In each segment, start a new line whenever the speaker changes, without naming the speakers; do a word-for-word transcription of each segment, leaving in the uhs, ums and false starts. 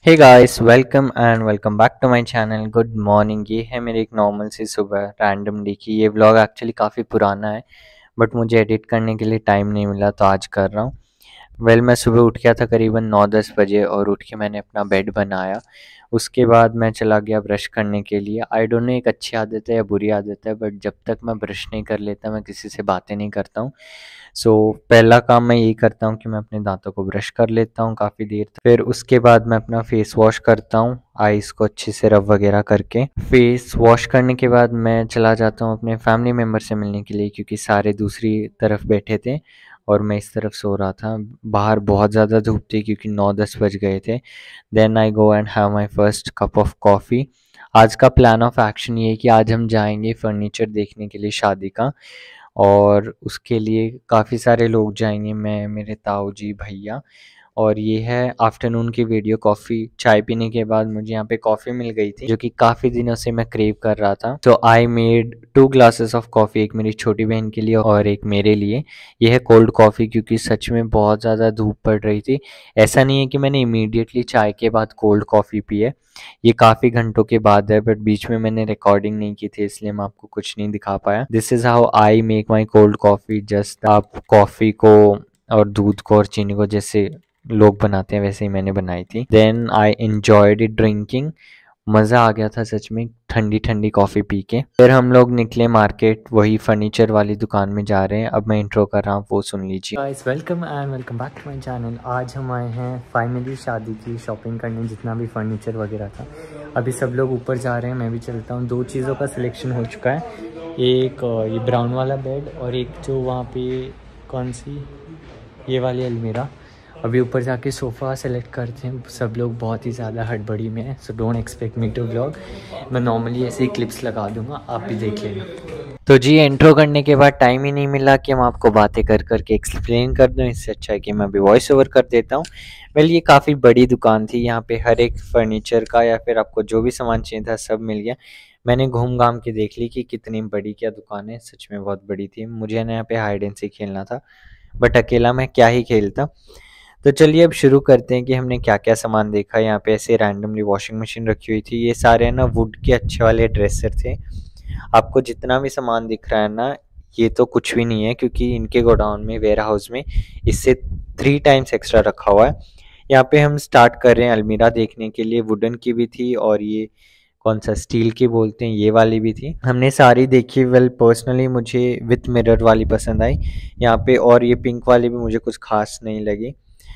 Hey guys, welcome and welcome back to my channel. Good morning. ये है मेरी एक नॉर्मल सी सुबह रैंडमली की। ये व्लॉग एक्चुअली काफ़ी पुराना है बट मुझे एडिट करने के लिए टाइम नहीं मिला तो आज कर रहा हूँ। वेल well, मैं सुबह उठ गया था करीबन नौ दस बजे और उठ के मैंने अपना बेड बनाया। उसके बाद मैं चला गया ब्रश करने के लिए। आई डोंट नो एक अच्छी आदत है या बुरी आदत है, बट जब तक मैं ब्रश नहीं कर लेता मैं किसी से बातें नहीं करता हूँ। सो so, पहला काम मैं यही करता हूँ कि मैं अपने दांतों को ब्रश कर लेता हूँ काफ़ी देर तक। फिर उसके बाद मैं अपना फेस वॉश करता हूँ आइस को अच्छे से रब वगैरह करके। फेस वॉश करने के बाद मैं चला जाता हूँ अपने फैमिली मेम्बर से मिलने के लिए, क्योंकि सारे दूसरी तरफ बैठे थे और मैं इस तरफ सो रहा था। बाहर बहुत ज़्यादा धूप थी क्योंकि नौ दस बज गए थे। Then I go and have my first cup of coffee. आज का प्लान ऑफ एक्शन ये है कि आज हम जाएंगे फर्नीचर देखने के लिए शादी का, और उसके लिए काफ़ी सारे लोग जाएंगे, मैं, मेरे ताऊ जी, भैया। और ये है आफ्टरनून की वीडियो। कॉफ़ी चाय पीने के बाद मुझे यहाँ पे कॉफ़ी मिल गई थी जो कि काफ़ी दिनों से मैं क्रेव कर रहा था। तो I made two glasses of coffee, एक मेरी छोटी बहन के लिए और एक मेरे लिए। ये है कोल्ड कॉफ़ी क्योंकि सच में बहुत ज़्यादा धूप पड़ रही थी। ऐसा नहीं है कि मैंने इमीडिएटली चाय के बाद कोल्ड कॉफ़ी पी है, ये काफ़ी घंटों के बाद है, बट बीच में मैंने रिकॉर्डिंग नहीं की थी इसलिए मैं आपको कुछ नहीं दिखा पाया। This is how I make my cold coffee. Just आप कॉफ़ी को और दूध को और चीनी को जैसे लोग बनाते हैं वैसे ही मैंने बनाई थी। Then I enjoyed it drinking. मज़ा आ गया था सच में ठंडी ठंडी कॉफ़ी पी के। फिर हम लोग निकले मार्केट, वही फर्नीचर वाली दुकान में जा रहे हैं। अब मैं इंट्रो कर रहा हूँ, वो सुन लीजिए। Guys, welcome and welcome back to my channel. आज हम आए हैं फाइनली शादी की शॉपिंग करने, जितना भी फर्नीचर वगैरह था। अभी सब लोग ऊपर जा रहे हैं, मैं भी चलता हूँ। दो चीज़ों का सिलेक्शन हो चुका है, एक ये ब्राउन वाला बेड और एक जो वहाँ पे कौन सी ये वाली अलमीरा। अभी ऊपर जाके सोफ़ा सेलेक्ट करते हैं। सब लोग बहुत ही ज़्यादा हड़बड़ी में है, so don't expect me to vlog. मैं नॉर्मली ऐसे ही क्लिप्स लगा दूंगा, आप भी देख लेना। तो जी, इंट्रो करने के बाद टाइम ही नहीं मिला कि हम आपको बातें कर कर के एक्सप्लेन कर दूं। इससे अच्छा है कि मैं अभी वॉइस ओवर कर देता हूँ। वेल, ये काफ़ी बड़ी दुकान थी, यहाँ पे हर एक फर्नीचर का या फिर आपको जो भी सामान चाहिए था सब मिल गया। मैंने घूम घाम के देख ली कि कितनी बड़ी क्या दुकान है। सच में बहुत बड़ी थी। मुझे ना यहाँ पे हाइड एंड सीक खेलना था, बट अकेला मैं क्या ही खेलता। तो चलिए अब शुरू करते हैं कि हमने क्या क्या सामान देखा। यहाँ पे ऐसे रैंडमली वॉशिंग मशीन रखी हुई थी। ये सारे ना वुड के अच्छे वाले ड्रेसर थे। आपको जितना भी सामान दिख रहा है ना, ये तो कुछ भी नहीं है क्योंकि इनके गोडाउन में, वेयर हाउस में इससे थ्री टाइम्स एक्स्ट्रा रखा हुआ है। यहाँ पे हम स्टार्ट कर रहे हैं अलमीरा देखने के लिए। वुडन की भी थी और ये कौन सा स्टील की बोलते हैं, ये वाली भी थी। हमने सारी देखी। वेल, पर्सनली मुझे विथ मिरर वाली पसंद आई यहाँ पे, और ये पिंक वाली भी मुझे कुछ खास नहीं लगी।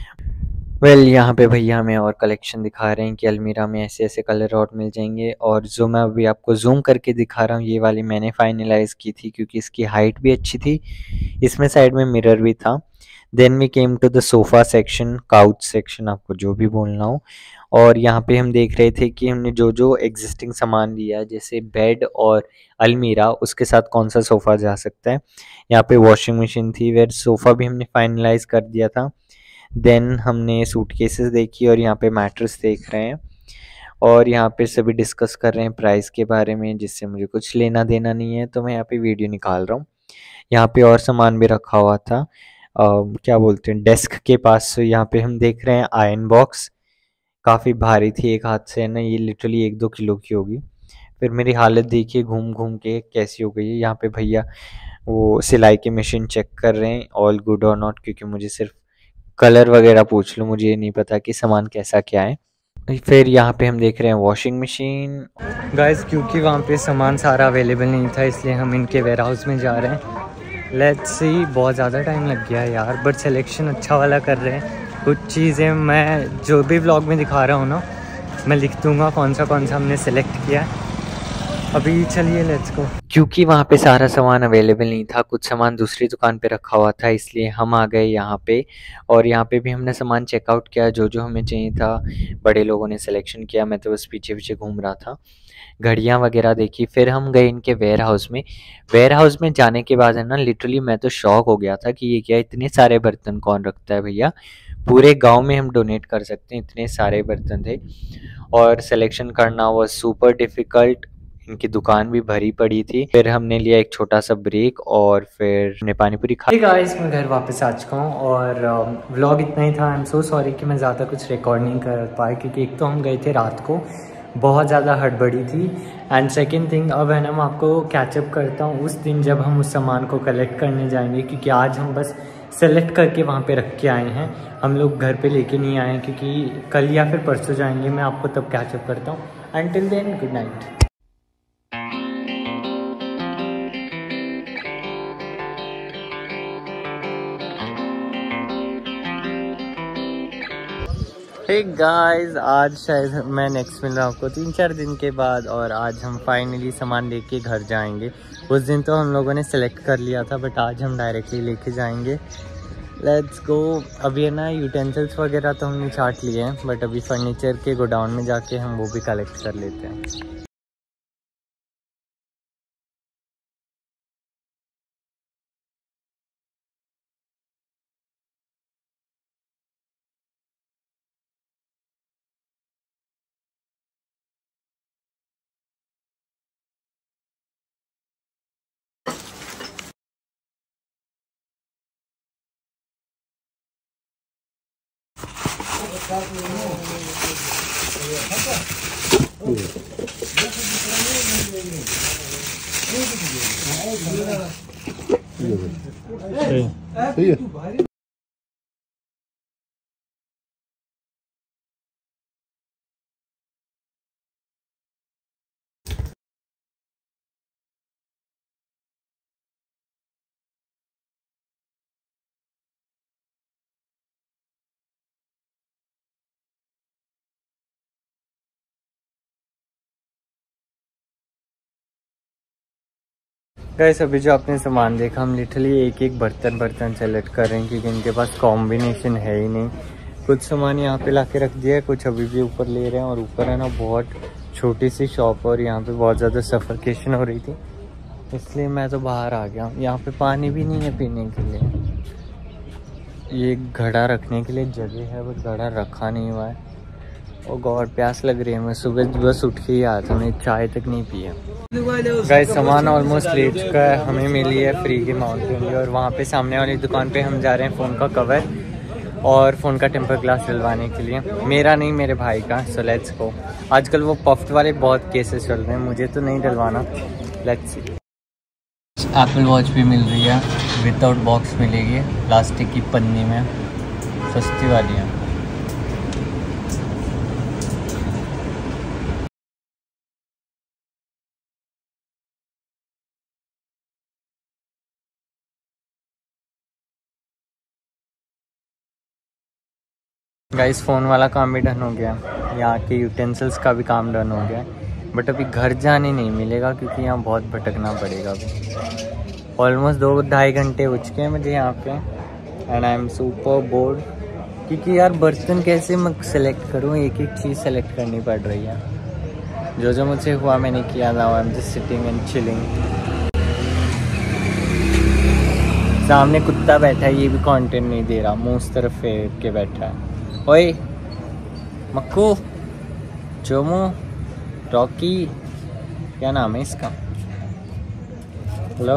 वेल well, यहाँ पे भैया हमें और कलेक्शन दिखा रहे हैं कि अलमीरा में ऐसे ऐसे कलर और मिल जाएंगे। और जो मैं अभी आपको जूम करके दिखा रहा हूँ, ये वाली मैंने फाइनलाइज की थी क्योंकि इसकी हाइट भी अच्छी थी, इसमें साइड में मिरर भी था। Then we came to the sofa section, couch section, आपको जो भी बोलना हो। और यहाँ पे हम देख रहे थे कि हमने जो जो एग्जिस्टिंग सामान लिया है जैसे बेड और अलमीरा, उसके साथ कौन सा सोफ़ा जा सकता है। यहाँ पे वॉशिंग मशीन थी, वेर सोफ़ा भी हमने फाइनलाइज कर दिया था। देन हमने सूटकेसेस देखी और यहाँ पे मैट्रेस देख रहे हैं, और यहाँ पे सभी डिस्कस कर रहे हैं प्राइस के बारे में, जिससे मुझे कुछ लेना देना नहीं है तो मैं यहाँ पे वीडियो निकाल रहा हूँ। यहाँ पे और सामान भी रखा हुआ था, आ, क्या बोलते हैं, डेस्क के पास। यहाँ पे हम देख रहे हैं आयरन बॉक्स, काफ़ी भारी थी, एक हाथ से ना ये लिटरली एक दो किलो की होगी। फिर मेरी हालत देखिए घूम घूम के कैसी हो गई है। यहाँ पे भैया वो सिलाई की मशीन चेक कर रहे हैं, ऑल गुड और नॉट, क्योंकि मुझे सिर्फ कलर वगैरह पूछ लो, मुझे ये नहीं पता कि सामान कैसा क्या है। फिर यहाँ पे हम देख रहे हैं वॉशिंग मशीन। गाइस, क्योंकि वहाँ पे सामान सारा अवेलेबल नहीं था इसलिए हम इनके वेयर हाउस में जा रहे हैं। लेट्स सी, बहुत ज़्यादा टाइम लग गया है यार, बट सिलेक्शन अच्छा वाला कर रहे हैं। कुछ चीज़ें मैं जो भी व्लॉग में दिखा रहा हूँ ना, मैं लिख दूँगा कौन सा कौन सा हमने सेलेक्ट किया है। अभी चलिए लेट्स गो। क्योंकि वहाँ पे सारा सामान अवेलेबल नहीं था, कुछ सामान दूसरी दुकान पे रखा हुआ था, इसलिए हम आ गए यहाँ पे। और यहाँ पे भी हमने सामान चेकआउट किया, जो जो हमें चाहिए था बड़े लोगों ने सिलेक्शन किया। मैं तो बस पीछे पीछे घूम रहा था, घड़ियाँ वगैरह देखी। फिर हम गए इनके वेयर हाउस में। वेयर हाउस में जाने के बाद है ना, लिटरली मैं तो शॉक हो गया था कि ये क्या, इतने सारे बर्तन कौन रखता है भैया, पूरे गांव में हम डोनेट कर सकते हैं, इतने सारे बर्तन थे। और सिलेक्शन करना वाज सुपर डिफ़िकल्ट। इनकी दुकान भी भरी पड़ी थी। फिर हमने लिया एक छोटा सा ब्रेक और फिर हमने पानी पूरी खा। hey guys, मैं घर वापस आ चुका हूँ और व्लॉग इतना ही था। आई एम सो सॉरी कि मैं ज़्यादा कुछ रिकॉर्ड नहीं कर पाया, क्योंकि एक तो हम गए थे रात को, बहुत ज़्यादा हड़बड़ी थी, एंड सेकेंड थिंग अब है ना मैं आपको कैचअप करता हूँ उस दिन जब हम उस सामान को कलेक्ट करने जाएंगे, क्योंकि आज हम बस सेलेक्ट करके वहाँ पे रख के आए हैं, हम लोग घर पे लेके नहीं आए हैं, क्योंकि कल या फिर परसों जाएंगे। मैं आपको तब कैचअप करता हूँ। Until then good night. Hey guys, आज शायद मैं नेक्स्ट मिल रहा हूँ आपको तीन चार दिन के बाद, और आज हम फाइनली सामान लेके घर जाएंगे। उस दिन तो हम लोगों ने सेलेक्ट कर लिया था, बट आज हम डायरेक्टली लेके जाएंगे। Let's go. अभी है ना यूटेंसिल्स वगैरह तो हमने छाट लिए हैं, बट अभी फर्नीचर के गोडाउन में जाके हम वो भी कलेक्ट कर लेते हैं। गाइस, अभी जो आपने सामान देखा, हम लिटरली एक एक बर्तन बर्तन सेलेक्ट कर रहे हैं, क्योंकि इनके पास कॉम्बिनेशन है ही नहीं। कुछ सामान यहाँ पे लाके रख दिया है, कुछ अभी भी ऊपर ले रहे हैं, और ऊपर है ना बहुत छोटी सी शॉप और यहाँ पे बहुत ज़्यादा सफरकेशन हो रही थी, इसलिए मैं तो बाहर आ गया। यहाँ पे पानी भी नहीं है पीने के लिए। ये घड़ा रखने के लिए जगह है, बट घड़ा रखा नहीं हुआ है। और गॉड, प्यास लग रही है। मैं सुबह बस उठ के ही आया था, मैं चाय तक नहीं पिया। गाइस, सामान ऑलमोस्ट ले चुका है, हमें मिली है फ्री की माउंटेन ड्यू, और वहाँ पे सामने वाली दुकान पे हम जा रहे हैं फ़ोन का कवर और फ़ोन का टेम्पर ग्लास डलवाने के लिए। मेरा नहीं, मेरे भाई का। So let's go. आजकल वो पफ्ड वाले बहुत केसेस चल रहे हैं, मुझे तो नहीं डलवाना। Let's see. एप्पल वॉच भी मिल रही है, विदाउट बॉक्स मिलेगी, प्लास्टिक की पन्नी में, सस्ती वाली है। गाइस, फ़ोन वाला काम भी डन हो गया, यहाँ के यूटेंसिल्स का भी काम डन हो गया, बट अभी घर जाने नहीं मिलेगा, क्योंकि यहाँ बहुत भटकना पड़ेगा। अभी ऑलमोस्ट दो ढाई घंटे हो चुके हैं मुझे यहाँ पे, and I am super bored, क्योंकि यार बर्तन कैसे मैं सेलेक्ट करूँ, एक एक चीज़ सेलेक्ट करनी पड़ रही है। जो जो मुझसे हुआ मैंने किया था। I am just sitting and chilling. सामने कुत्ता बैठा है, ये भी कंटेंट नहीं दे रहा, मुँह उस तरफ फेर के बैठा है। ओए मक्कू, जोमो, रॉकी, क्या नाम है इसका? हेलो।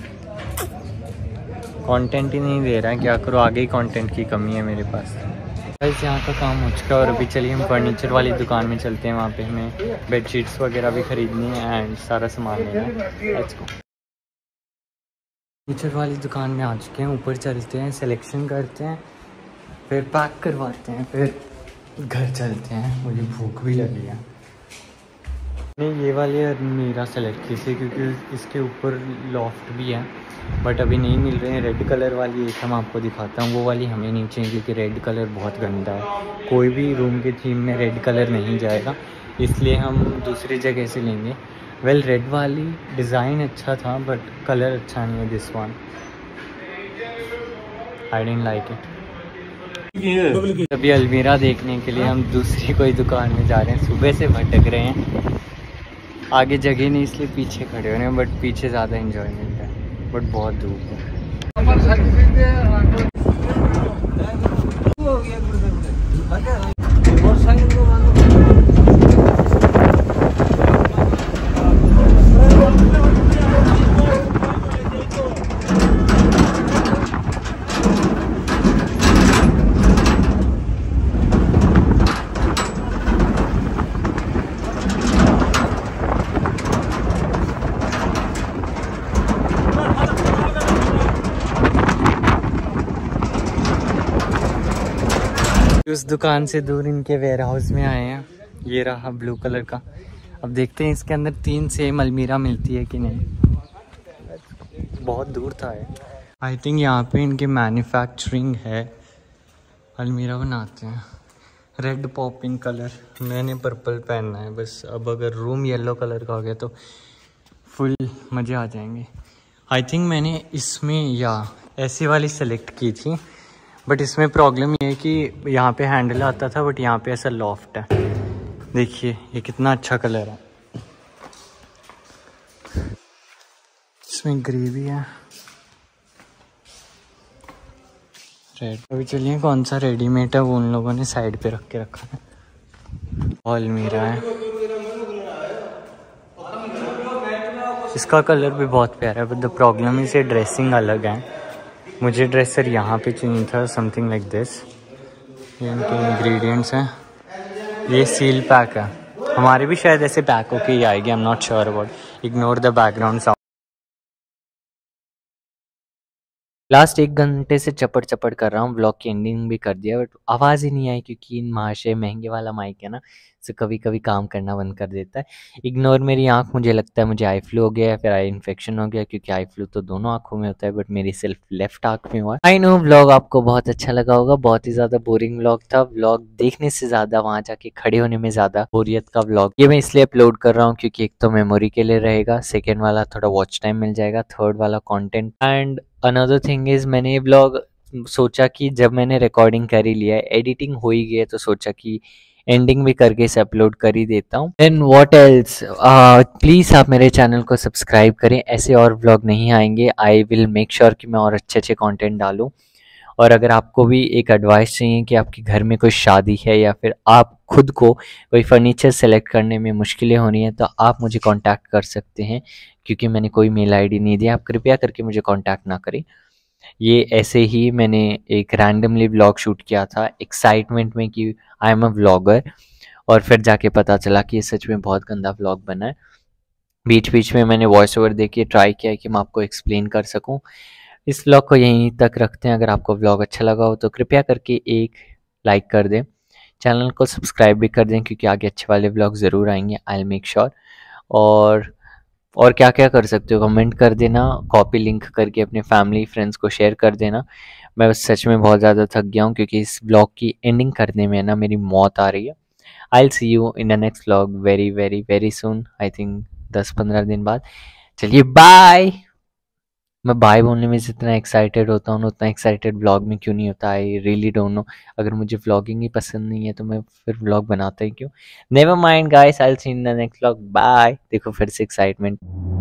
कंटेंट ही नहीं दे रहा है, क्या करो, आगे ही कंटेंट की कमी है मेरे पास। गाइस, यहाँ का काम हो चुका है, और अभी चलिए हम फर्नीचर वाली दुकान में चलते हैं। वहाँ पे हमें बेडशीट्स वगैरह भी खरीदनी है एंड सारा सामान लेना है। Let's go. फर्नीचर वाली दुकान में आ चुके हैं, ऊपर चलते हैं, सिलेक्शन करते हैं, फिर पैक करवाते हैं, फिर घर चलते हैं। मुझे भूख भी लगी है। नहीं, ये वाली अलमीरा सेलेक्ट की थी, क्योंकि इसके ऊपर लॉफ्ट भी है, बट अभी नहीं मिल रहे हैं। रेड कलर वाली एक हम आपको दिखाता हूँ, वो वाली हमें नहीं चाहिए, क्योंकि रेड कलर बहुत गंदा है। कोई भी रूम के थीम में रेड कलर नहीं जाएगा, इसलिए हम दूसरी जगह से लेंगे। वेल, रेड वाली डिज़ाइन अच्छा था, बट कलर अच्छा नहीं है। This one I didn't like it. अभी अलमीरा देखने के लिए हम दूसरी कोई दुकान में जा रहे हैं। सुबह से भटक रहे हैं, आगे जगह नहीं, इसलिए पीछे खड़े हो रहे हैं, बट पीछे ज़्यादा एंजॉयमेंट है, बट बहुत धूप है। उस दुकान से दूर इनके वेयर हाउस में आए हैं। ये रहा ब्लू कलर का। अब देखते हैं इसके अंदर तीन सेम अलमीरा मिलती है कि नहीं। बहुत दूर था ये। आई थिंक यहाँ पे इनकी मैन्युफैक्चरिंग है, अलमीरा बनाते हैं। रेड पॉपिंग कलर, मैंने पर्पल पहनना है बस। अब अगर रूम येलो कलर का हो गया तो फुल मज़े आ जाएंगे। आई थिंक मैंने इसमें या ऐसी वाली सेलेक्ट की थी, बट इसमें प्रॉब्लम ये है कि यहाँ पे हैंडल आता था बट यहाँ पे ऐसा लॉफ्ट है। देखिए ये कितना अच्छा कलर है, इसमें ग्रेवी है रेड। अभी चलिए कौन सा रेडीमेड है वो उन लोगों ने साइड पे रख के रखा है। अलमीरा है, इसका कलर भी बहुत प्यारा है बट द प्रॉब्लम इज ये ड्रेसिंग अलग है। मुझे ड्रेसर यहाँ पे चाहिए था, समथिंग लाइक दिस। ये इनके इंग्रेडिएंट्स हैं। ये सील पैक है, हमारे भी शायद ऐसे पैक होके ही आएगी। I am not sure about. Ignore the background sound. Last एक घंटे से चपड़ चपड़ कर रहा हूँ, ब्लॉग की एंडिंग भी कर दिया बट आवाज़ ही नहीं आई क्योंकि इन महाशय महंगे वाला माइक है ना, तो कभी कभी काम करना बंद कर देता है। इग्नोर मेरी आंख, मुझे लगता है मुझे आई फ्लू हो गया या फिर आई इन्फेक्शन हो गया, क्योंकि आई फ्लू तो दोनों आंखों में होता है बट मेरी सिर्फ लेफ्ट आंख में हुआ है। आई नो व्लॉग आपको बहुत अच्छा लगा होगा, बहुत ही ज़्यादा बोरिंग व्लॉग था। व्लॉग देखने से ज़्यादा वहाँ जाके खड़े होने में ज़्यादा बोरियत का व्लॉग। ये मैं इसलिए अपलोड कर रहा हूँ क्योंकि एक तो मेमोरी के लिए रहेगा, सेकेंड वाला थोड़ा वॉच टाइम मिल जाएगा, थर्ड वाला content. And another thing is मैंने ये व्लॉग सोचा कि जब मैंने रिकॉर्डिंग कर ही लिया है, एडिटिंग हो ही गई है, तो सोचा कि एंडिंग भी करके इसे अपलोड कर ही देता हूँ। देन व्हाट एल्स, प्लीज़ आप मेरे चैनल को सब्सक्राइब करें, ऐसे और व्लॉग नहीं आएंगे। आई विल मेक श्योर कि मैं और अच्छे अच्छे कंटेंट डालूँ। और अगर आपको भी एक एडवाइस चाहिए कि आपके घर में कोई शादी है या फिर आप खुद को कोई फर्नीचर सेलेक्ट करने में मुश्किलें हो रही हैं, तो आप मुझे कांटेक्ट कर सकते हैं, क्योंकि मैंने कोई मेल आईडी नहीं दिया। आप कृपया करके मुझे कांटेक्ट ना करें। ये ऐसे ही मैंने एक रैंडमली व्लॉग शूट किया था एक्साइटमेंट में कि आई एम अ व्लॉगर, और फिर जाके पता चला कि ये सच में बहुत गंदा व्लॉग बना है। बीच बीच में मैंने वॉइस ओवर देके ट्राई किया कि मैं आपको एक्सप्लेन कर सकूं। इस व्लॉग को यहीं तक रखते हैं। अगर आपको व्लॉग अच्छा लगा हो तो कृपया करके एक लाइक कर दें, चैनल को सब्सक्राइब भी कर दें, क्योंकि आगे अच्छे वाले व्लॉग ज़रूर आएंगे। I will make sure. और और क्या क्या कर सकते हो कमेंट कर देना, कॉपी लिंक करके अपने फैमिली फ्रेंड्स को शेयर कर देना। मैं बस सच में बहुत ज़्यादा थक गया हूँ, क्योंकि इस ब्लॉग की एंडिंग करने में ना मेरी मौत आ रही है। I will see you in the next vlog very very very soon, I think दस पंद्रह दिन बाद। चलिए बाय। मैं बाय बोलने में जितना एक्साइटेड होता हूँ उतना एक्साइटेड व्लॉग में क्यों नहीं होता, आई रियली डोंट नो। अगर मुझे व्लॉगिंग ही पसंद नहीं है तो मैं फिर व्लॉग बनाता ही क्यों। Never mind guys, I will see in the next vlog, bye. देखो फिर से एक्साइटमेंट।